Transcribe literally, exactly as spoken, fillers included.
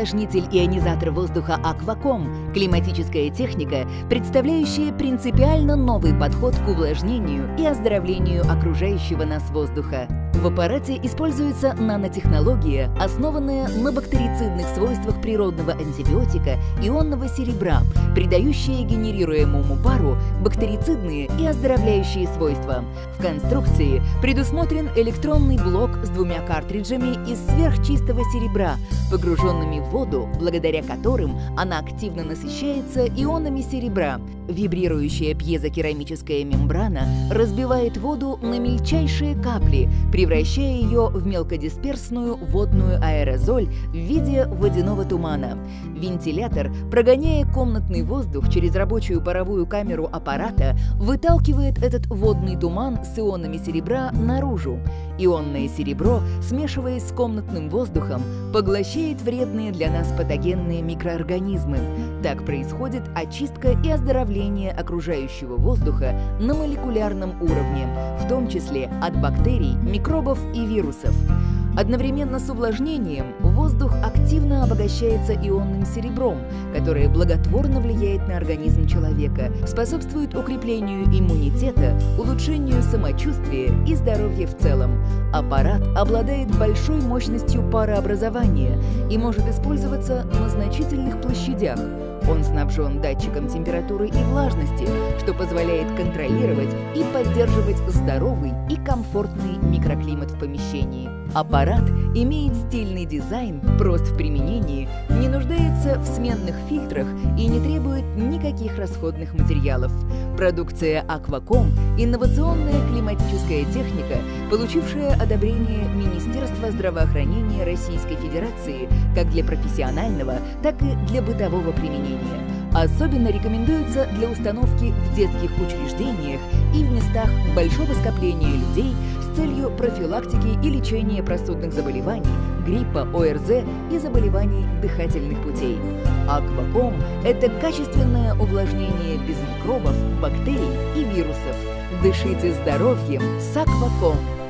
Увлажнитель-ионизатор воздуха «Акваком» – климатическая техника, представляющая принципиально новый подход к увлажнению и оздоровлению окружающего нас воздуха. В аппарате используется нанотехнология, основанная на бактерицидных свойствах природного антибиотика ионного серебра, придающая генерируемому пару бактерицидные и оздоровляющие свойства. В конструкции предусмотрен электронный блок с двумя картриджами из сверхчистого серебра, погруженными в воду, благодаря которым она активно насыщается ионами серебра. Вибрирующая пьезокерамическая мембрана разбивает воду на мельчайшие капли, превращая ее в мелкодисперсную водную аэрозоль в виде водяного тумана. Вентилятор, прогоняя комнатный воздух через рабочую паровую камеру аппарата, выталкивает этот водный туман с ионами серебра наружу. Ионное серебро, смешиваясь с комнатным воздухом, поглощает вредные для нас патогенные микроорганизмы. Так происходит очистка и оздоровление окружающего воздуха на молекулярном уровне, в том числе от бактерий, микробов и вирусов. Одновременно с увлажнением воздух активно обогащается ионным серебром, которое благотворно влияет на организм человека, способствует укреплению иммунитета, улучшению самочувствия и здоровья в целом. Аппарат обладает большой мощностью парообразования и может использоваться на значительных площадях. Он снабжен датчиком температуры и влажности, что позволяет контролировать и поддерживать здоровый и комфортный микроклимат в помещении. Аппарат имеет стильный дизайн, прост в применении, не нуждается в сменных фильтрах и не требует никаких расходных материалов. Продукция «Акваком» – инновационная климатическая техника, получившая одобрение Министерства здравоохранения Российской Федерации как для профессионального, так и для бытового применения. Особенно рекомендуется для установки в детских учреждениях и в местах большого скопления людей с целью профилактики и лечения простудных заболеваний, гриппа, ОРЗ и заболеваний дыхательных путей. Акваком – это качественное увлажнение без микробов, бактерий и вирусов. Дышите здоровьем с Акваком!